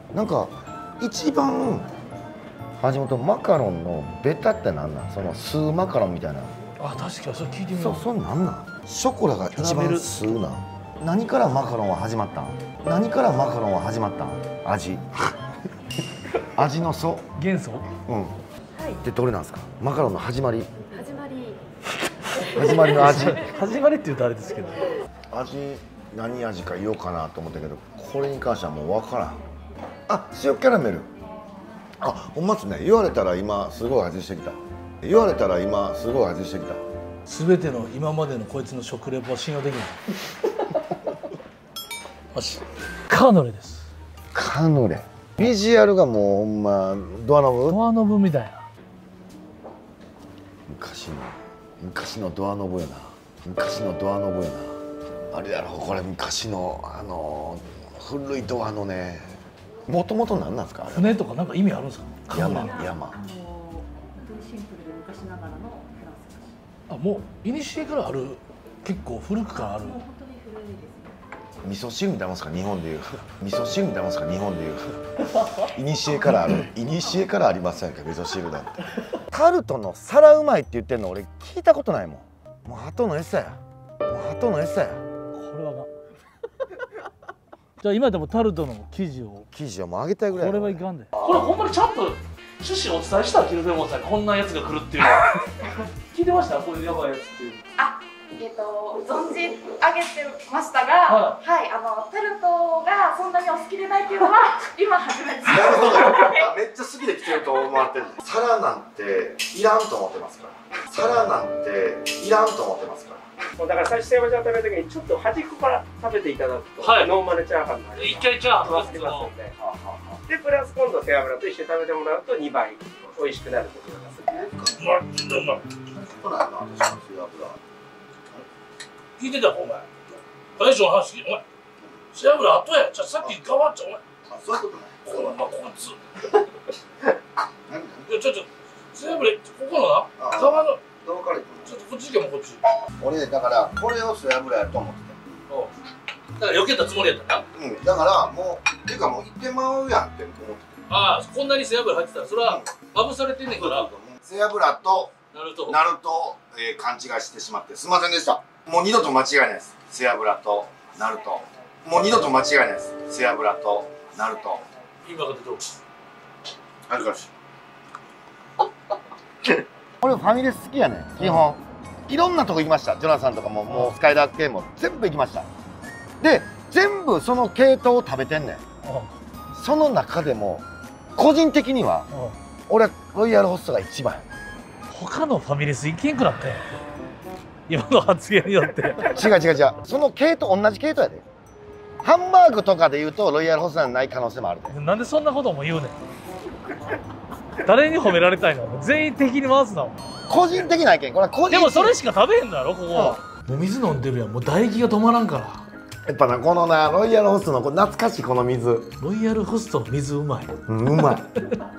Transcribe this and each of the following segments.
なんか一番橋本マカロンのベタってなんなん？その酢マカロンみたいな。 あ、確かにそれ聞いてみよう。 それなんなん？ショコラが一番酢なん。何からマカロンは始まったん？何からマカロンは始まったん？味。味の素。 元素？ うん。 はい。 でどれなんですか？マカロンの始まり。 始まりの味。 始まりって言うとあれですけど。 味何味か言おうかなと思ったけど、これに関してはもう分からん。あ、塩キャラメル。あ、ほんまっすね。言われたら今すごい味してきた。言われたら今すごい味してきた。 全ての今までのこいつの食レポは信用できない。よし、カヌレです。 カヌレ。ビジュアルがもうほんまドアノブ？ ドアノブみたいな。 昔のドアノブやな。昔のドアノブやな。あれやろ、これ昔の古いドアのね。もともと何なんですか？ 船とかなんか意味あるんですか？ 山。 本当にシンプルで昔ながらのフランス菓子。 あ、もう古からある、結構古くからある。 もう本当に古いですね。 味噌汁みたいなもんですか、日本でいう。味噌汁みたいなもんですか、日本でいう。古からある。古からありませんか、味噌汁なんて。タルトの皿うまいって言ってんの俺聞いたことないもん。もう鳩の餌や。もう鳩の餌や。 これはな。じゃあ今でもタルトの生地をもうあげたいぐらい。 これはいかんで。これほんまにちゃんと趣旨をお伝えしたキルフェモンさん、こんなやつが来るっていうの。聞いてました？こういうやばいやつっていう。 あ、存じ上げてましたが、はい、タルトがそんなにお好きでないっていうのは今初めて。 なるほど。めっちゃ好きで来てると思われてる。皿なんていらんと思ってますから。皿なんていらんと思ってますから。 もうだから最初山ちゃん食べるときにちょっと端っこから食べていただくと、 はい、 ノーマルチャーハンの味が一回チャーハン忘れますので、でプラス今度背脂と一緒に食べてもらうと2倍美味しくなると思います。 聞いてたかお前。大将の話聞いて、お前背脂後や。じゃあさっき変わっちゃお前。 あ、そういうことね。 こいつ。いやちょっと背脂ここのな皮のどうからちょっとこっち行けもこっち。 俺だからこれを背脂やと思ってた。だから避けたつもりやったな。 うん、だからもうていうかもういってまうやんって思って。 ああ、こんなに背脂入ってたらそれはまぶされてんねんから。 背脂となると勘違いしてしまってすみませんでした。もう二度と間違いないです。背脂とナルト。もう二度と間違いないです。背脂とナルト。 今が出とる。 あるかし。俺ファミレス好きやねん基本。いろんなとこ行きました。ジョナサンとかももうスカイラーク系も全部行きました。で全部その系統を食べてんねん。その中でも個人的には俺ロイヤルホストが一番や。 他のファミレス行けんくなって今の発言によって。 違う。その系統同じ系統やで。ハンバーグとかで言うとロイヤルホストじゃない可能性もあるで。 なんでそんなことも言うねん。誰に褒められたいの？全員敵に回すな。 個人的な意見。これは個人的。 でもそれしか食べへんのやろここは。もう水飲んでるやん。もう唾液が止まらんから。 やっぱなこのなロイヤルホストの懐かしいこの水。 ロイヤルホストの水うまい。 うまい。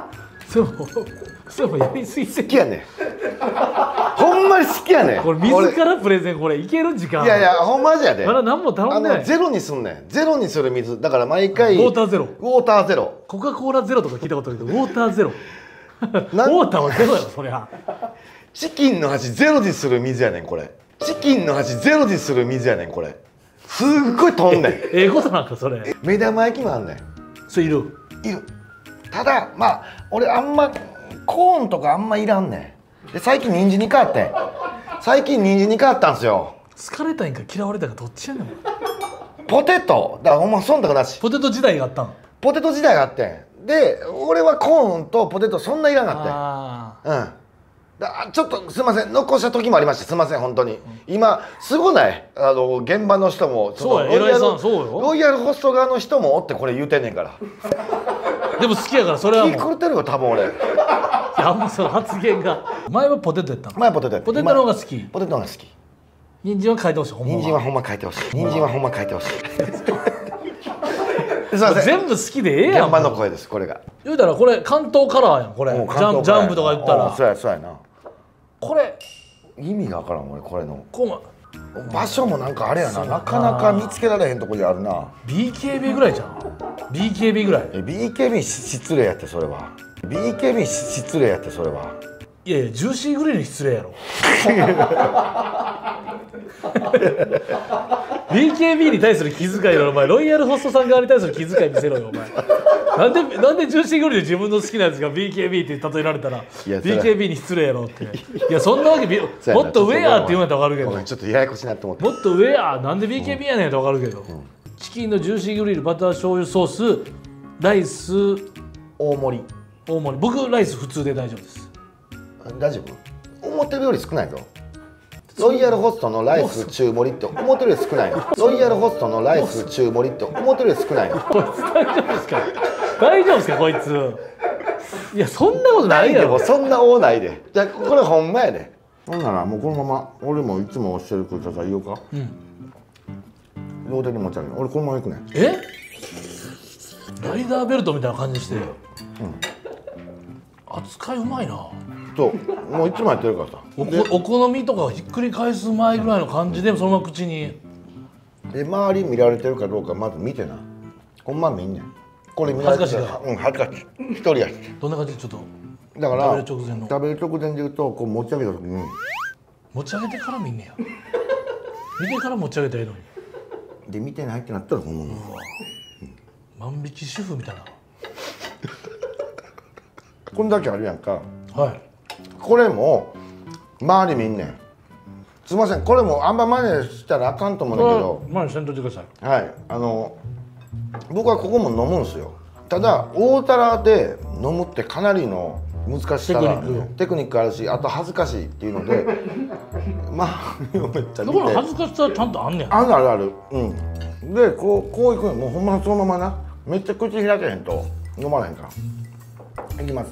それもやりすぎて好きやねん。ほんまに好きやねん。 これ自らプレゼンこれいける時間。 いやほんまじゃで。 まだ何も頼んでない。 ゼロにすんねん。ゼロにする水だから毎回。 ウォーターゼロ。 ウォーターゼロ。 コカ・コーラゼロとか聞いたことあるけどウォーターゼロ。ウォーターはゼロやろそりゃ。 チキンの味ゼロにする水やねんこれ。チキンの味ゼロにする水やねんこれ。すっごい飛んねん。 ええことなんかそれ。 目玉焼きもあんねん。 それいる。 ただまあ俺あんまコーンとかあんまいらんねん。で最近人参に変わってん。最近人参に変わったんすよ。 好かれたいんか嫌われたいんかどっちやねん。 ポテトだからほんま忖度なし。 ポテト時代があったん。 ポテト時代があってん。で俺はコーンとポテトそんないらんかってん。うん。ちょっとすいません残した時もありました。すいません本当に。今すごない現場の人もそうや偉いさんそうよ。 ロイヤルホスト側の人もおってこれ言うてんねんから。 でも好きやからそれはもう。 気狂ってるよ多分俺。 いやもうその発言が。前はポテトやったの。 前ポテトやった。 ポテトの方が好き。 ポテトの方が好き。 人参は変えてほしい。 人参はほんま変えてほしい。人参はほんま変えてほしい。 全部好きでええやん。 現場の声ですこれが。 言うたらこれ関東カラーやんこれ。ジャンプとか言ったら。 そうやな。 これ意味が分からん俺これの。 こう場所もなんかあれやな、なかなか見つけられへんとこにあるな。 BKB ぐらいじゃん。 BKB ぐらい。 BKB 失礼やってそれは。BKB 失礼やってそれは。 いやいや、ジューシーグリルに失礼やろ。BKB に対する気遣いのお前、ロイヤルホストさん側に対する気遣い見せろよお前。なんでジューシーグリルで自分の好きなやつが BKB って例えられたら BKB に失礼やろって。いやそんなわけ、もっとウェアって言うんやったら分かるけど、 ちょっとややこしいなって思って。 もっとウェアなんで BKB やねんって分かるけど、チキンのジューシーグリルバター醤油ソースライス大盛り。 僕ライス普通で大丈夫です。 大丈夫？思ってるより少ないぞ。ロイヤルホストのライス中盛りって思ってるより少ないの。ロイヤルホストのライス中盛りって思ってるより少ないの。 こいつ大丈夫ですか？大丈夫ですかこいつ。いやそんなことないやろ。 そんな多ないで。じゃあこれほんまやで。ほんならもうこのまま俺もいつもしてるください言おうか。両手に持ち上げる。俺このまま行くね。 ライダーベルトみたいな感じして。扱いうまいな。 そうもういつもやってるからさ。 お好みとかをひっくり返す前ぐらいの感じでそのまま口に。 で周り見られてるかどうかまず見てな。ほんま見んねん。これ見られてるから。恥ずかしい。一人やし。 どんな感じでちょっと。 だから食べる直前の。 食べる直前で言うとこう持ち上げた時に。 持ち上げてから見んねや。見てから持ち上げたらいいのに。 で見てないってなったらこのまま。 万引き主婦みたいな。 こんだけあるやんか。 はい。 これも周り見んねん。すいませんこれもあんま真似したらあかんと思うんだけど。 真似せんといてください。 はい僕はここも飲むんですよ。ただ大たらで飲むってかなりの難しさがテクニックあるし、あと恥ずかしいっていうのでまあめっちゃ見て。 だから恥ずかしさはちゃんとあんねん。 あるある。でこういくのもうほんまそのままな。めっちゃ口開けへんと飲まれへんから。いきます。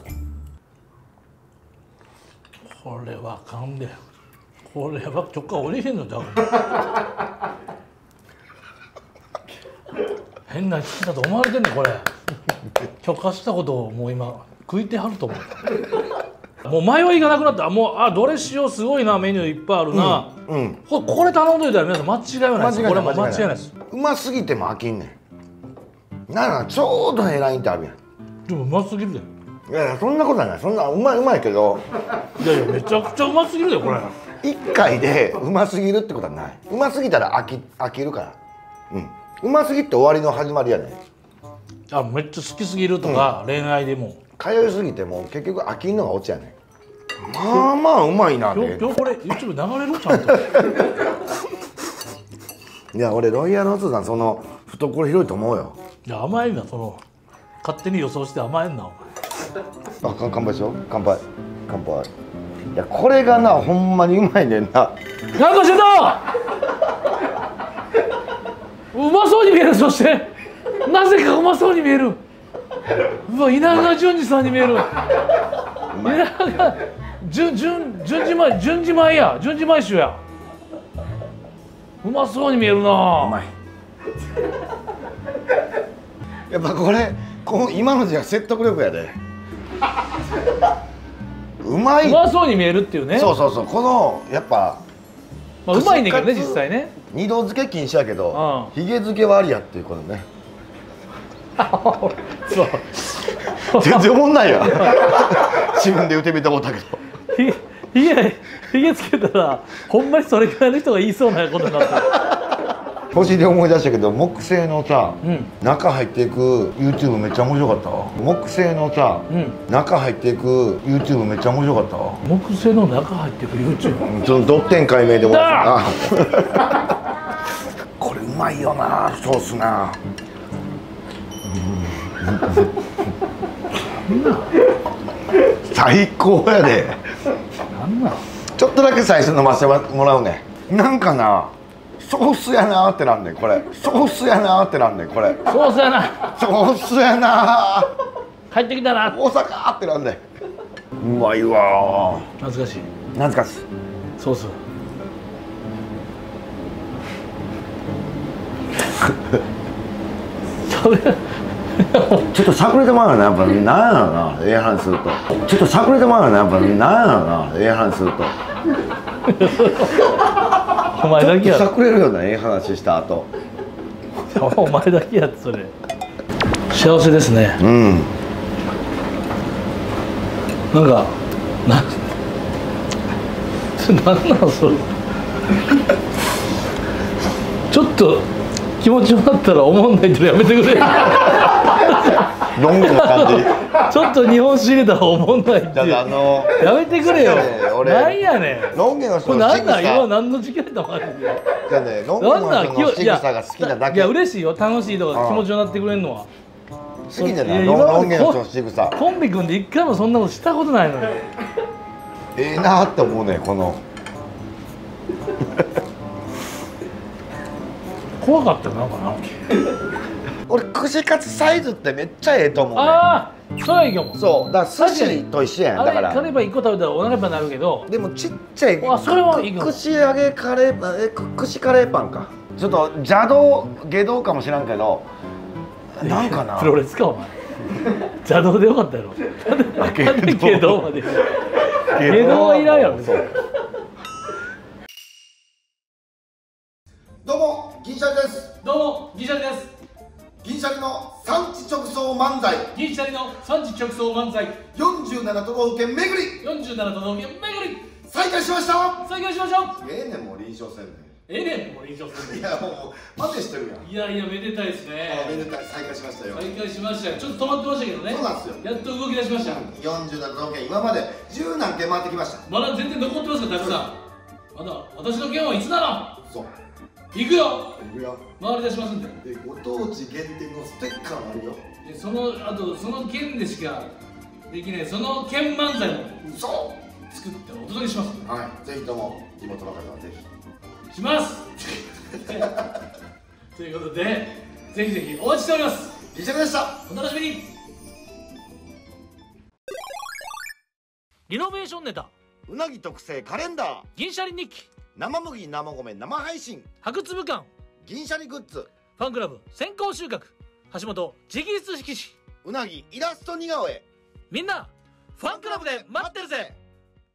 これはあかんで。これは許可下りへんのじゃん。変な好きだと思われてんねんこれ。許可したことをもう今食いてはると思う。もう迷いがなくなった。もうどれしようすごいなメニューいっぱいあるな。これ頼んどいたら皆さん間違いはないです。これも間違いないです。 うますぎても飽きんねん。ならちょうどええラインってあるやん。 でもうますぎるで。 いやそんなことはない。そんなうまいけど。 いやめちゃくちゃうますぎるでこれ。 1回でうますぎるってことはない。うますぎたら飽きるから。うますぎって終わりの始まりやねん。 めっちゃ好きすぎるとか、恋愛でも通いすぎても結局飽きんのがオチやねん。まあまあうまいなね。 今日これ YouTube 流れるちゃんと。 いや俺ロイヤルホストさんその懐広いと思うよ。 いや甘いなその勝手に予想して甘えんなお前。 乾杯しよう。乾杯。いやこれがなほんまにうまいねんな。 なんかしてた。うまそうに見える。そしてなぜかうまそうに見える。うわ稲川淳二さんに見える。稲川順次米や。順次米酒や。うまそうに見えるな。 うまい。やっぱこれ今のじゃ説得力やで。うまい。 うまそうに見えるっていうね。 そうこのやっぱ、 うまいねんけどね実際ね。 二度漬け禁止やけど、ひげ漬けはありやっていうことね。そう全然おもんないや。自分で言ってみたことだけど。 ひげつけたらほんまにそれぐらいの人が言いそうなことになってる。 星で思い出したけど木製のさ、中入っていく YouTube めっちゃ面白かったわ。木製のさ、中入っていく YouTube めっちゃ面白かったわ。 木製の中入っていく YouTube。 そのドッテン解明でもらったこれうまいよなソースな。最高やで。 なんなんちょっとだけ最初飲ませてもらうね。なんかなソースやなーってなんねんこれ。ソースやなーってなんねんこれ。 ソースやな。 ソースやなー。 帰ってきたな。 大阪ってなんねん。うまいわー。 懐かしい。 懐かしい。 ソース。 ちょっとさくれてまうよねやっぱなんやろな。ええ話するとちょっとさくれてまうよねやっぱなんやろな。ええ話するとお前だけやちょっとくれるような話した後。 お前だけやってそれ幸せですね。 うん。 なんかなんなんそれちょっと気持ちよかったら思んないってのやめてくれロン毛の感じ。 ちょっと日本史入れたら思んないってだからやめてくれよ。 俺なんやねんロン毛の人これなんなんの仕草。 今何の時間だマジで。 じゃあね、ロン毛の人の仕草が好きなだけ。 いや嬉しいよ、楽しいとか気持ちよくなってくれるのは好きじゃないいやロン毛の人の仕草。 コンビ組んで一回もそんなことしたことないのに。 ええなって思うねこの。 怖かったよなんかな。 俺串カツサイズってめっちゃええと思うね。 ああそれはいいかも。 そうだから寿司と一緒やんだから。 あれカレーパン1個食べたらお腹いっぱいになるけど、 でもちっちゃいあそれはいいかも。 串揚げカレーパン串カレーパンか。ちょっと邪道下道かもしらんけどなんかな。 プロレスかお前。邪道でよかったやろ。なんで下道まで。下道はいらんやろ。 どうも銀シャリです。 どうも銀シャリです。 銀シャリの産地直送漫才。 銀シャリの産地直送漫才。 47都道府県巡り 47都道府県巡り再開しました。 再開しましょう。 ええねんもう臨床せんねええねんもう臨床すん。 る。 いやもう待てしてるやん。 いやいやめでたいですね。 めでたい再開しましたよ。 再開しましたよ。ちょっと止まってましたけどね。 そうなんですよ。 やっと動き出しました。 47都道府県今まで10何件回ってきました。 まだ全然残ってますかたくさん。まだ私の件はいつならそう行くよ。 いくよ。 回り出しますんで。 でご当地限定のステッカーもあるよ。 でそのあとその県でしかできないその県漫才もそ作ってお届けしますんで。 うはいぜひとも地元の方はぜひ。 しますということでぜひぜひお待ちしております。 銀シャリでした。 お楽しみに。リノベーションネタうなぎ特製カレンダー銀シャリ日記生麦生米生配信白粒感銀シャリグッズファンクラブ先行収穫橋本直筆色紙うなぎイラスト似顔絵みんなファンクラブで待ってるぜ。